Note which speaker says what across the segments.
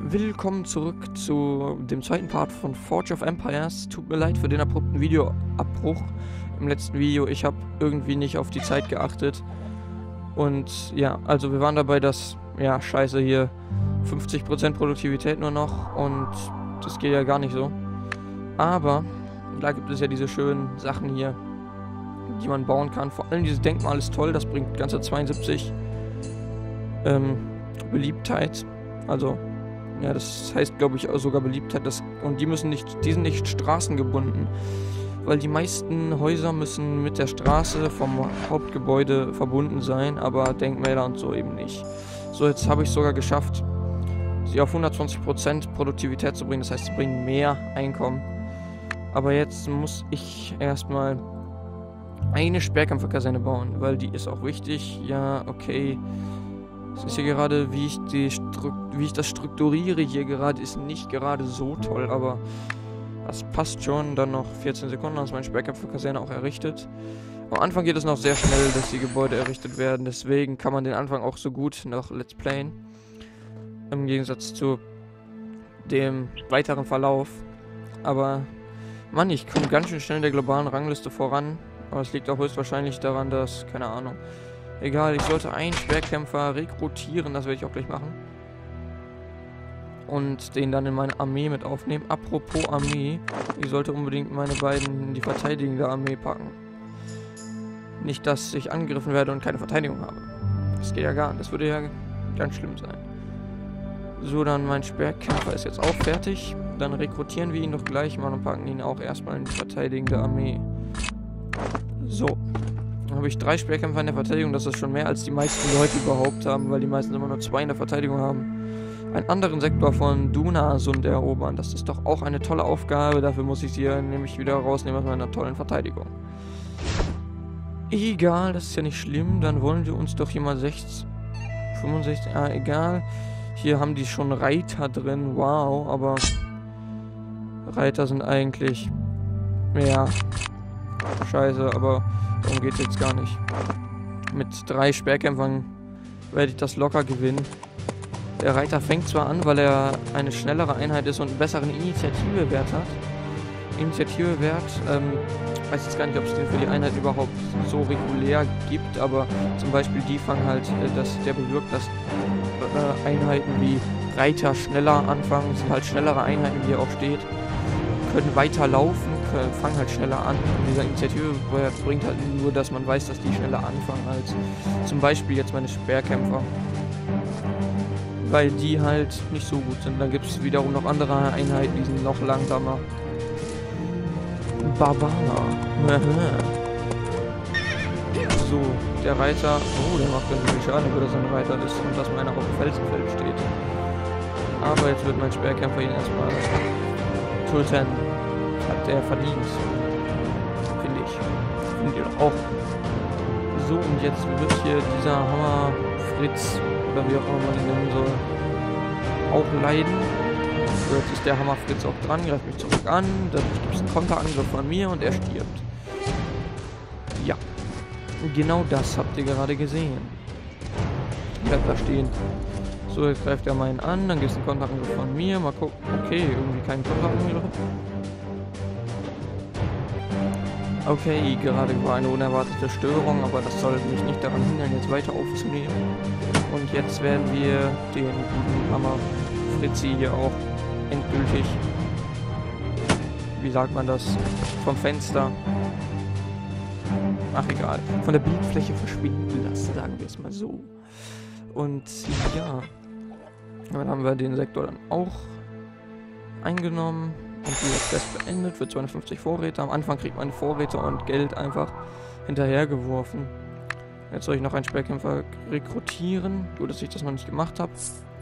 Speaker 1: Willkommen zurück zu dem zweiten Part von Forge of Empires. Tut mir leid für den abrupten Videoabbruch im letzten Video. Ich habe irgendwie nicht auf die Zeit geachtet. Und ja, also wir waren dabei, dass, ja, scheiße hier, 50% Produktivität nur noch. Und das geht ja gar nicht so. Aber da gibt es ja diese schönen Sachen hier, die man bauen kann. Vor allem dieses Denkmal ist toll. Das bringt ganze 72 Beliebtheit. Also... ja, das heißt, glaube ich, sogar Beliebtheit. Und die sind nicht straßengebunden. Weil die meisten Häuser müssen mit der Straße vom Hauptgebäude verbunden sein, aber Denkmäler und so eben nicht. So, jetzt habe ich es sogar geschafft, sie auf 120% Produktivität zu bringen. Das heißt, sie bringen mehr Einkommen. Aber jetzt muss ich erstmal eine Sperrkämpferkaserne bauen, weil die ist auch wichtig. Ja, okay. Es ist hier gerade, wie ich das strukturiere hier gerade, ist nicht gerade so toll, aber das passt schon. Dann noch 14 Sekunden, dann ist meine Sperrkämpferkaserne auch errichtet. Am Anfang geht es noch sehr schnell, dass die Gebäude errichtet werden, deswegen kann man den Anfang auch so gut noch Let's Playen. Im Gegensatz zu dem weiteren Verlauf. Aber, Mann, ich komme ganz schön schnell in der globalen Rangliste voran. Aber es liegt auch höchstwahrscheinlich daran, dass, keine Ahnung... egal, ich sollte einen Schwerkämpfer rekrutieren, das werde ich auch gleich machen. Und den dann in meine Armee mit aufnehmen. Apropos Armee, ich sollte unbedingt meine beiden in die verteidigende Armee packen. Nicht, dass ich angegriffen werde und keine Verteidigung habe. Das geht ja gar nicht, das würde ja ganz schlimm sein. So, dann mein Sperrkämpfer ist jetzt auch fertig. Dann rekrutieren wir ihn doch gleich mal und packen ihn auch erstmal in die verteidigende Armee. So. Dann habe ich 3 Sperrkämpfer in der Verteidigung, das ist schon mehr als die meisten Leute überhaupt haben, weil die meisten immer nur 2 in der Verteidigung haben. Einen anderen Sektor von Dunasund erobern, das ist doch auch eine tolle Aufgabe, dafür muss ich sie ja nämlich wieder rausnehmen aus meiner tollen Verteidigung. Egal, das ist ja nicht schlimm, dann wollen wir uns doch hier mal 65, egal. Hier haben die schon Reiter drin, wow, aber Reiter sind eigentlich, ja, scheiße, aber... darum geht es jetzt gar nicht. Mit 3 Sperrkämpfern werde ich das locker gewinnen. Der Reiter fängt zwar an, weil er eine schnellere Einheit ist und einen besseren Initiativewert hat. Initiativewert, weiß jetzt gar nicht, ob es den für die Einheit überhaupt so regulär gibt, aber zum Beispiel die fangen halt, der bewirkt, dass Einheiten wie Reiter schneller anfangen, das sind halt schnellere Einheiten, wie hier auch steht, können weiter laufen, fangen halt schneller an. Und dieser Initiativewert bringt halt nur, dass man weiß, dass die schneller anfangen als zum Beispiel jetzt meine Sperrkämpfer. Weil die halt nicht so gut sind. Dann gibt es wiederum noch andere Einheiten, die sind noch langsamer. Barbara. So, der Reiter. Oh, der macht ganz viel Schaden, wenn das ein Reiter ist und dass meiner auf dem Felsenfeld steht. Aber jetzt wird mein Sperrkämpfer ihn erstmal töten. Hat der verdient. Finde ich. Findet ihr doch auch. So, und jetzt wird hier dieser Hammer Fritz, oder wie auch immer man ihn nennen soll, auch leiden. So, jetzt ist der Hammer Fritz auch dran, greift mich zurück an, dann gibt es einen Konterangriff von mir und er stirbt. Ja. Genau das habt ihr gerade gesehen. Bleibt da stehen. So, jetzt greift er meinen an, dann gibt es einen Konterangriff von mir. Mal gucken. Okay, irgendwie kein Konterangriff. Okay, gerade war eine unerwartete Störung, aber das soll mich nicht daran hindern, jetzt weiter aufzunehmen. Und jetzt werden wir den guten Hammer Fritzi hier auch endgültig, wie sagt man das, vom Fenster, ach egal, von der Bildfläche verschwinden lassen, sagen wir es mal so. Und ja, dann haben wir den Sektor dann auch eingenommen. Und die Quest beendet, für 250 Vorräte. Am Anfang kriegt man Vorräte und Geld einfach hinterhergeworfen. Jetzt soll ich noch einen Sperrkämpfer rekrutieren. Gut, dass ich das noch nicht gemacht habe.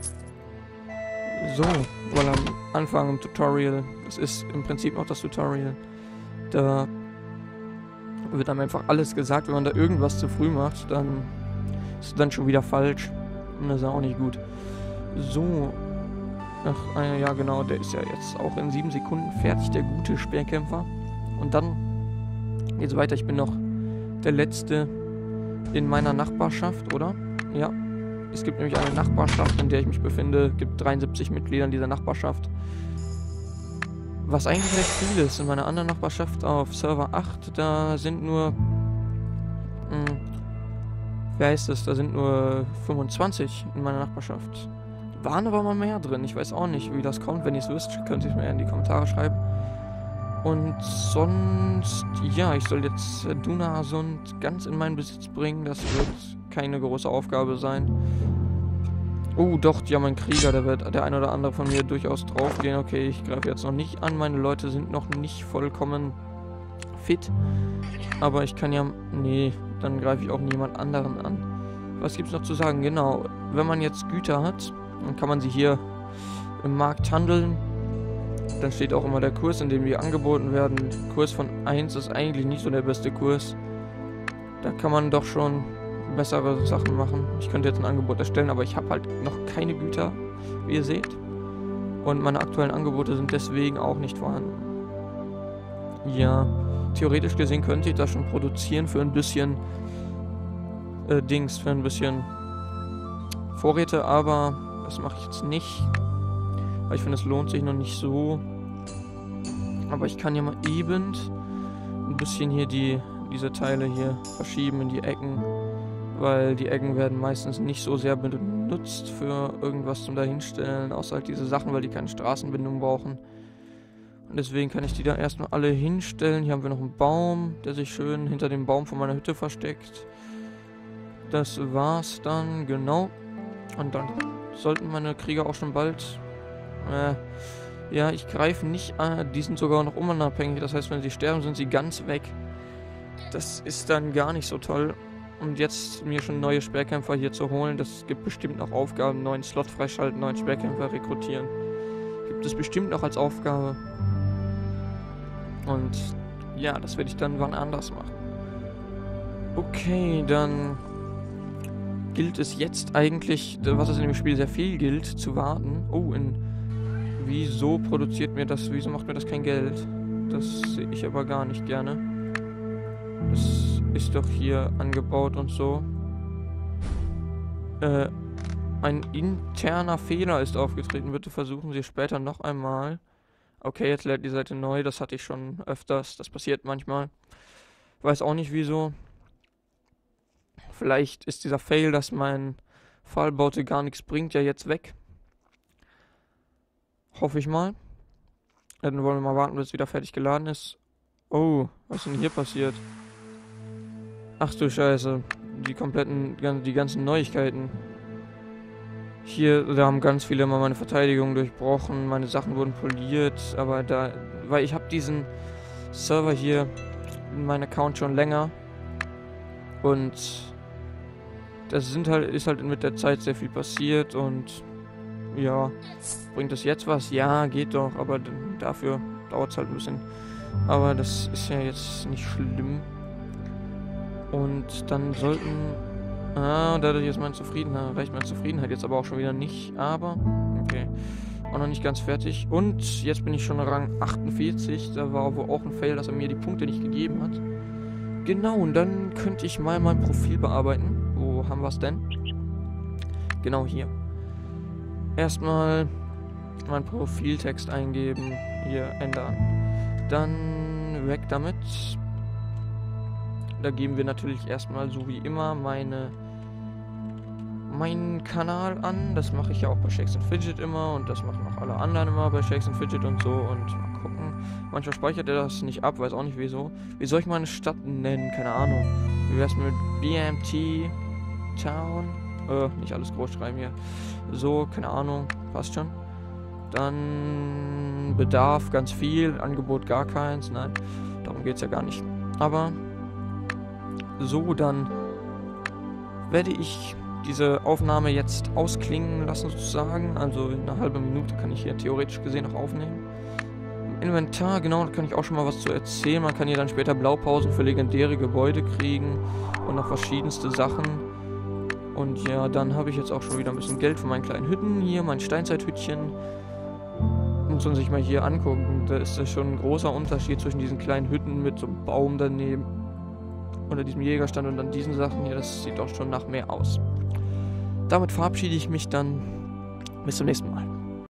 Speaker 1: So, weil am Anfang im Tutorial, das ist im Prinzip noch das Tutorial, da wird einem einfach alles gesagt. Wenn man da irgendwas zu früh macht, dann ist es dann schon wieder falsch. Und das ist auch nicht gut. So. Ach, ja genau, der ist ja jetzt auch in 7 Sekunden fertig, der gute Sperrkämpfer. Und dann geht's weiter. Ich bin noch der Letzte in meiner Nachbarschaft, oder? Ja. Es gibt nämlich eine Nachbarschaft, in der ich mich befinde. Es gibt 73 Mitglieder in dieser Nachbarschaft. Was eigentlich recht viel ist. In meiner anderen Nachbarschaft auf Server 8, da sind nur... wie heißt es? Da sind nur 25 in meiner Nachbarschaft. Waren aber mal mehr drin. Ich weiß auch nicht, wie das kommt. Wenn ihr es wisst, könnt ihr es mir in die Kommentare schreiben. Und sonst... Ja, ich soll jetzt Dunasund ganz in meinen Besitz bringen. Das wird keine große Aufgabe sein. Oh, doch, die haben einen Krieger, da wird der ein oder andere von mir durchaus draufgehen. Okay, ich greife jetzt noch nicht an. Meine Leute sind noch nicht vollkommen fit. Aber ich kann ja... Nee, dann greife ich auch niemand anderen an. Was gibt's noch zu sagen? Genau, wenn man jetzt Güter hat, dann kann man sie hier im Markt handeln. Dann steht auch immer der Kurs, in dem die angeboten werden. Kurs von 1 ist eigentlich nicht so der beste Kurs. Da kann man doch schon bessere Sachen machen. Ich könnte jetzt ein Angebot erstellen, aber ich habe halt noch keine Güter, wie ihr seht. Und meine aktuellen Angebote sind deswegen auch nicht vorhanden. Ja, theoretisch gesehen könnte ich das schon produzieren für ein bisschen für ein bisschen Vorräte, aber das mache ich jetzt nicht. Weil ich finde, es lohnt sich noch nicht so. Aber ich kann ja mal eben ein bisschen hier diese Teile hier verschieben in die Ecken. Weil die Ecken werden meistens nicht so sehr benutzt für irgendwas zum Dahinstellen, außer halt diese Sachen, weil die keine Straßenbindung brauchen. Und deswegen kann ich die da erstmal alle hinstellen. Hier haben wir noch einen Baum, der sich schön hinter dem Baum von meiner Hütte versteckt. Das war's dann, genau. Und dann sollten meine Krieger auch schon bald... ja, ich greife nicht an. Die sind sogar noch unabhängig. Das heißt, wenn sie sterben, sind sie ganz weg. Das ist dann gar nicht so toll. Und jetzt mir schon neue Sperrkämpfer hier zu holen, das gibt bestimmt noch Aufgaben. Neuen Slot freischalten, neuen Sperrkämpfer rekrutieren. Gibt es bestimmt noch als Aufgabe. Und ja, das werde ich dann wann anders machen. Okay, dann gilt es jetzt eigentlich, was es in dem Spiel sehr viel gilt, zu warten. Oh, wieso produziert mir das, wieso macht mir das kein Geld? Das sehe ich aber gar nicht gerne. Das ist doch hier angebaut und so. Ein interner Fehler ist aufgetreten. Bitte versuchen Sie später noch einmal. Okay, jetzt lädt die Seite neu. Das hatte ich schon öfters. Das passiert manchmal. Weiß auch nicht wieso. Vielleicht ist dieser Fail, dass mein Pfahlbaute gar nichts bringt, ja jetzt weg. Hoffe ich mal. Dann wollen wir mal warten, bis es wieder fertig geladen ist. Oh, was ist denn hier passiert? Ach du Scheiße. Die ganzen Neuigkeiten. Hier, da haben ganz viele immer meine Verteidigung durchbrochen, meine Sachen wurden poliert, aber weil ich habe diesen Server hier in meinem Account schon länger und das ist halt mit der Zeit sehr viel passiert und ja, bringt das jetzt was? Ja, geht doch, aber dafür dauert es halt ein bisschen. Aber das ist ja jetzt nicht schlimm. Und dann sollten... dadurch ist reicht meine Zufriedenheit jetzt aber auch schon wieder nicht. Aber, okay, auch noch nicht ganz fertig. Und jetzt bin ich schon Rang 48. Da war wohl auch ein Fail, dass er mir die Punkte nicht gegeben hat. Genau, und dann könnte ich mal mein Profil bearbeiten. Wo haben wir es denn? Genau hier. Erstmal meinen Profiltext eingeben. Hier, ändern. Dann weg damit. Da geben wir natürlich erstmal so wie immer meinen Kanal an. Das mache ich ja auch bei Shakes & Fidget immer und das machen auch alle anderen immer bei Shakes & Fidget und so. Und mal gucken. Manchmal speichert er das nicht ab, weiß auch nicht wieso. Wie soll ich meine Stadt nennen? Keine Ahnung. Wie wär's mit BMT Town? Nicht alles groß schreiben hier. So, keine Ahnung. Passt schon. Dann Bedarf ganz viel, Angebot gar keins. Nein, darum geht's ja gar nicht. Aber so, dann werde ich diese Aufnahme jetzt ausklingen lassen sozusagen. Also in einer halben Minute kann ich hier theoretisch gesehen noch aufnehmen. Im Inventar, genau, da kann ich auch schon mal was zu erzählen. Man kann hier dann später Blaupausen für legendäre Gebäude kriegen und noch verschiedenste Sachen. Und ja, dann habe ich jetzt auch schon wieder ein bisschen Geld für meinen kleinen Hütten hier, mein Steinzeithütchen. Muss man sich mal hier angucken. Da ist das schon ein großer Unterschied zwischen diesen kleinen Hütten mit so einem Baum daneben. Unter diesem Jägerstand und dann diesen Sachen hier, das sieht doch schon nach mehr aus. damit verabschiede ich mich dann. Bis zum nächsten Mal.